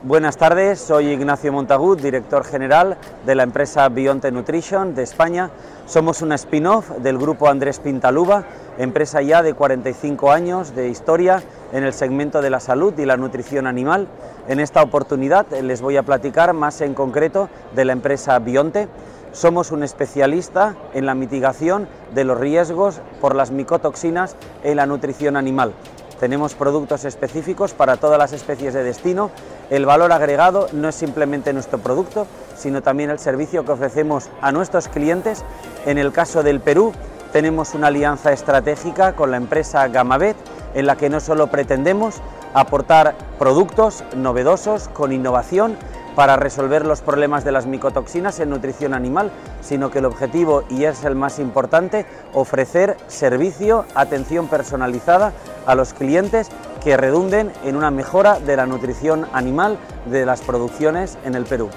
Buenas tardes, soy Ignacio Montagut, director general de la empresa Bionte Nutrition de España. Somos una spin-off del grupo Andrés Pintaluba, empresa ya de 45 años de historia en el segmento de la salud y la nutrición animal. En esta oportunidad les voy a platicar más en concreto de la empresa Bionte. Somos un especialista en la mitigación de los riesgos por las micotoxinas en la nutrición animal. Tenemos productos específicos para todas las especies de destino. El valor agregado no es simplemente nuestro producto, sino también el servicio que ofrecemos a nuestros clientes. En el caso del Perú, tenemos una alianza estratégica con la empresa Gamavet, en la que no solo pretendemos aportar productos novedosos con innovación para resolver los problemas de las micotoxinas en nutrición animal, sino que el objetivo, y es el más importante, ofrecer servicio, atención personalizada a los clientes que redunden en una mejora de la nutrición animal de las producciones en el Perú.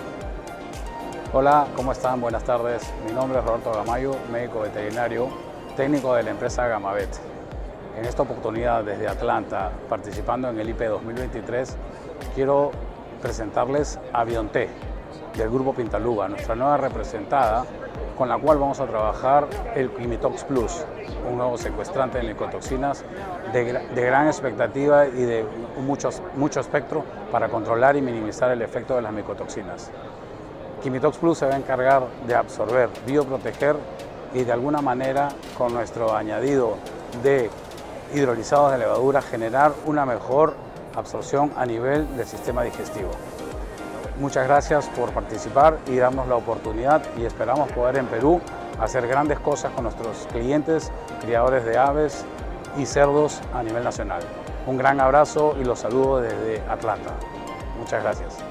Hola, ¿cómo están? Buenas tardes. Mi nombre es Roberto Gamayo, médico veterinario, técnico de la empresa Gamavet. En esta oportunidad desde Atlanta, participando en el IPE 2023, quiero presentarles a Bionte, del grupo Pintaluba, nuestra nueva representada, con la cual vamos a trabajar el Quimitox Plus, un nuevo secuestrante de micotoxinas de gran expectativa y de mucho espectro para controlar y minimizar el efecto de las micotoxinas. Quimitox Plus se va a encargar de absorber, bioproteger y de alguna manera con nuestro añadido de hidrolizados de levadura generar una mejor absorción a nivel del sistema digestivo. Muchas gracias por participar y darnos la oportunidad, y esperamos poder en Perú hacer grandes cosas con nuestros clientes, criadores de aves y cerdos a nivel nacional. Un gran abrazo y los saludo desde Atlanta. Muchas gracias.